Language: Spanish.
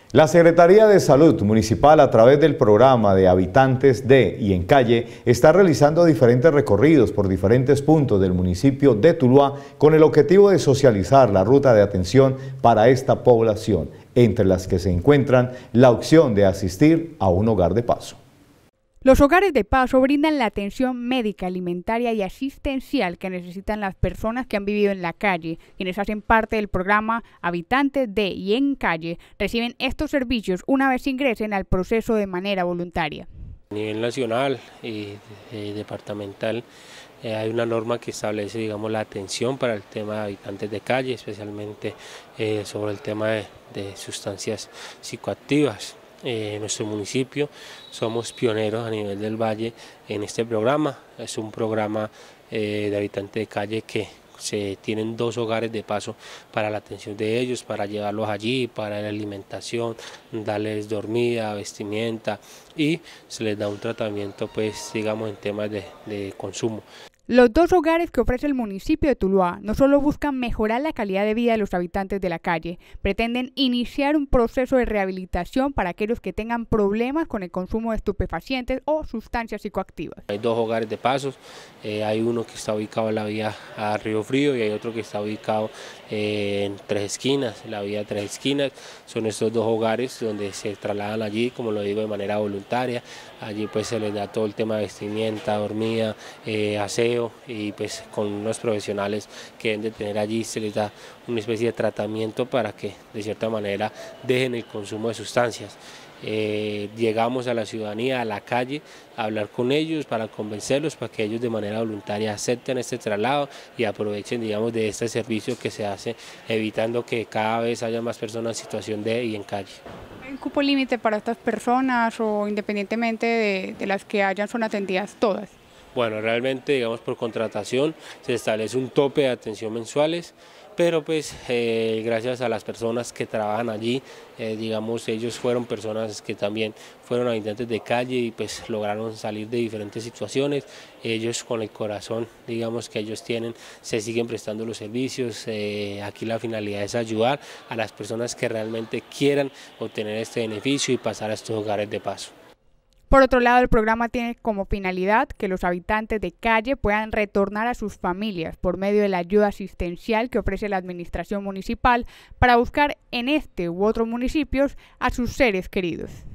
La Secretaría de Salud Municipal, a través del programa de Habitantes de y en Calle, está realizando diferentes recorridos por diferentes puntos del municipio de Tuluá con el objetivo de socializar la ruta de atención para esta población, entre las que se encuentran la opción de asistir a un hogar de paso. Los hogares de paso brindan la atención médica, alimentaria y asistencial que necesitan las personas que han vivido en la calle. Quienes hacen parte del programa Habitantes de y en Calle reciben estos servicios una vez ingresen al proceso de manera voluntaria. A nivel nacional y departamental hay una norma que establece, digamos, la atención para el tema de habitantes de calle, especialmente sobre el tema de sustancias psicoactivas. En nuestro municipio somos pioneros a nivel del Valle en este programa. Es un programa de habitantes de calle que se tienen 2 hogares de paso para la atención de ellos, para llevarlos allí, para la alimentación, darles dormida, vestimenta y se les da un tratamiento, pues digamos, en temas de consumo. Los 2 hogares que ofrece el municipio de Tuluá no solo buscan mejorar la calidad de vida de los habitantes de la calle, pretenden iniciar un proceso de rehabilitación para aquellos que tengan problemas con el consumo de estupefacientes o sustancias psicoactivas. Hay 2 hogares de pasos, hay uno que está ubicado en la vía a Río Frío y hay otro que está ubicado en Tres Esquinas, la vía Tres Esquinas. Son estos 2 hogares donde se trasladan allí, como lo digo, de manera voluntaria. Allí pues se les da todo el tema de vestimenta, dormida, aseo, y pues con unos profesionales que deben de tener allí se les da una especie de tratamiento para que de cierta manera dejen el consumo de sustancias. Llegamos a la ciudadanía, a la calle, a hablar con ellos para convencerlos para que ellos de manera voluntaria acepten este traslado y aprovechen, digamos, de este servicio que se hace, evitando que cada vez haya más personas en situación de y en calle. ¿Hay un cupo límite para estas personas o independientemente de las que hayan son atendidas todas? Bueno, realmente, digamos, por contratación se establece un tope de atención mensuales, pero pues gracias a las personas que trabajan allí, digamos, ellos fueron personas que también fueron habitantes de calle y pues lograron salir de diferentes situaciones. Ellos con el corazón, digamos, que ellos tienen, se siguen prestando los servicios. Aquí la finalidad es ayudar a las personas que realmente quieran obtener este beneficio y pasar a estos hogares de paso. Por otro lado, el programa tiene como finalidad que los habitantes de calle puedan retornar a sus familias por medio de la ayuda asistencial que ofrece la administración municipal para buscar en este u otros municipios a sus seres queridos.